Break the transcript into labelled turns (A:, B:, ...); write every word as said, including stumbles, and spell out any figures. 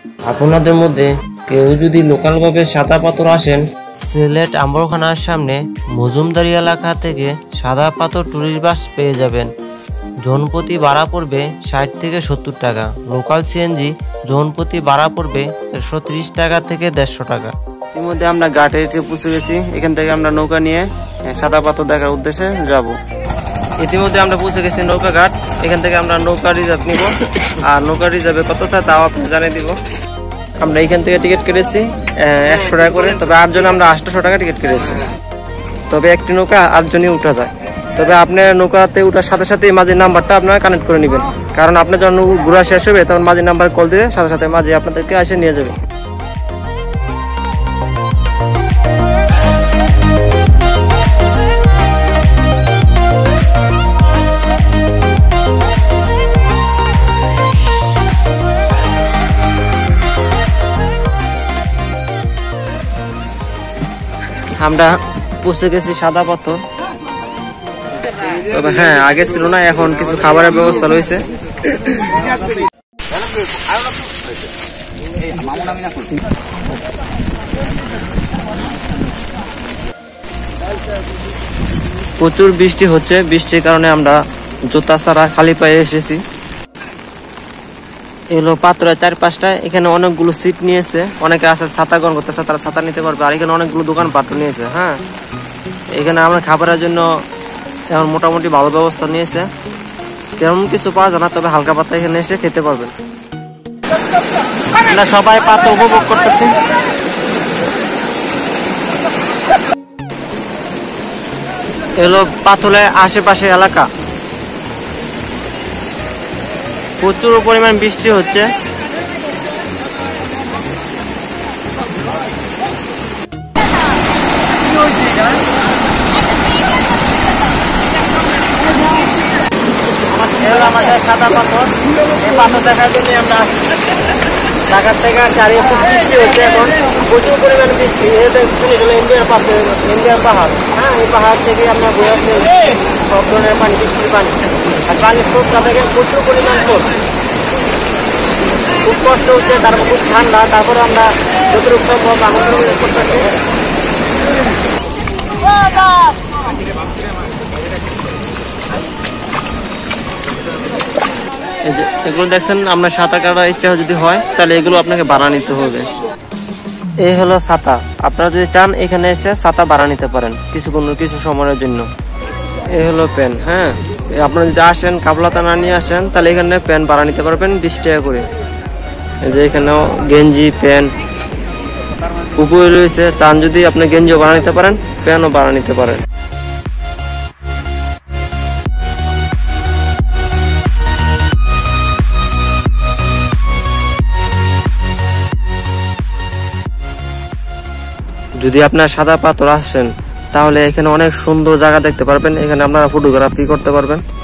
A: আপনাদের মধ্যে কেউ যদি লোকালভাবে সাদা পাথর আসেন, সিলেট আম্বরখানার সামনে মজুমদারি এলাকা থেকে সাদা পাথর ট্যুরিস্ট বাস পেয়ে যাবেন। জনপ্রতি ভাড়া পড়বে ষাট থেকে সত্তর টাকা। লোকাল সিএনজি জনপ্রতি ভাড়া পড়বে একশো ত্রিশ টাকা থেকে দেড়শো টাকা। ইতিমধ্যে আমরা ঘাটে এসে পৌঁছে গেছি। এখান থেকে আমরা নৌকা নিয়ে সাদা পাথর দেখার উদ্দেশ্যে যাব। ইতিমধ্যে আমরা পৌঁছে গেছি নৌকা ঘাট। এখান থেকে আমরা নৌকা রিজার্ভ নিব, আর নৌকা রিজার্ভে কত চাই তাও আপনি জানিয়ে দিব। আমরা এখান থেকে টিকিট কেটেছি একশো টাকা করে, তবে আটজনে আমরা আটশো টাকা টিকিট কেটেছি। তবে একটি নৌকা আটজনই উঠা যায়। তবে আপনার নৌকাতে উঠার সাথে সাথে মাঝির নাম্বারটা আপনারা কানেক্ট করে নেবেন, কারণ আপনার যখন ঘোরা শেষ হবে তখন মাঝির নাম্বার কল দিয়ে সাথে সাথে মাঝি আপনাদেরকে এসে নিয়ে যাবে। আমরা পৌঁছে গেছি সাদা পাথর। তবে হ্যাঁ, আগে ছিল না, এখন কিছু খাবারের ব্যবস্থা রয়েছে। প্রচুর বৃষ্টি হচ্ছে, বৃষ্টির কারণে আমরা জুতা ছাড়া খালি পায়ে এসেছি। এগুলো পাথরের চার পাঁচটা, এখানে অনেকগুলো সিট নিয়েছে। অনেকে আছে ছাতা গ্রহণ করতেছে, তারা ছাতা নিতে পারবে। আর এখানে অনেকগুলো দোকান পাত্র নিয়েছে। হ্যাঁ, এখানে আমরা খাবারের জন্য এখন মোটামুটি ভালো ব্যবস্থা নিয়েছে। তেমন কিছু পাওয়া যায় না, তবে হালকা পাতা এখানে এসে খেতে পারবেন। আমরা সবাই পাতা উপভোগ করতেছি। এগুলো পাথরের আশেপাশে এলাকা। প্রচুর পরিমাণ বৃষ্টি হচ্ছে। আমাদের সাদা পাথর, এই পাথর দেখার জন্য আমরা ঢাকার থেকে আসি। আর খুব বৃষ্টি হচ্ছে এখন, প্রচুর পরিমাণে বৃষ্টি। ইন্ডিয়ার পাথর, ইন্ডিয়ার পাহাড়। হ্যাঁ, এই পাহাড় থেকে আমরা বয়ে আসছি সব ধরনের পানি, বৃষ্টির পানি। আর পানির স্রোতটা দেখেন প্রচুর পরিমাণ স্রোত। খুব কষ্ট হচ্ছে, তারপর খুব ঠান্ডা। তারপরে আমরা যতটুকু সম্ভব আমাদের করতেছি। এগুলো দেখছেন, আমরা সাঁতার কাটার ইচ্ছা যদি হয় তাহলে এগুলো আপনাকে ভাড়া নিতে হবে। এই হলো ছাতা। আপনারা যদি চান এখানে এসে ছাতা ভাড়া নিতে পারেন কিছুক্ষণ, কিছু সময়ের জন্য। এই হলো প্যান। হ্যাঁ, আপনারা যদি আসেন কাবলাতা না নিয়ে আসেন তাহলে এখানে প্যান ভাড়া নিতে পারবেন বিশ টাকা করে। এই যে এখানেও গেঞ্জি, প্যান্ট উপরে রয়েছে। চান যদি আপনি গেঞ্জিও ভাড়া নিতে পারেন, প্যানও ভাড়া নিতে পারেন। যদি আপনার সাদা পাথর আসেন তাহলে এখানে অনেক সুন্দর জায়গা দেখতে পারবেন। এখানে আপনারা ফটোগ্রাফি করতে পারবেন।